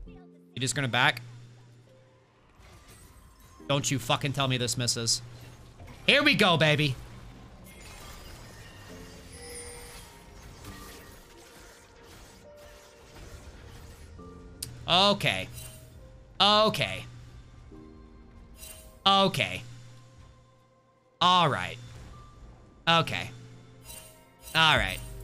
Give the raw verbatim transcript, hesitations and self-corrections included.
You just gonna back? Don't you fucking tell me this misses. Here we go, baby. Okay. Okay. Okay. All right. Okay. All right.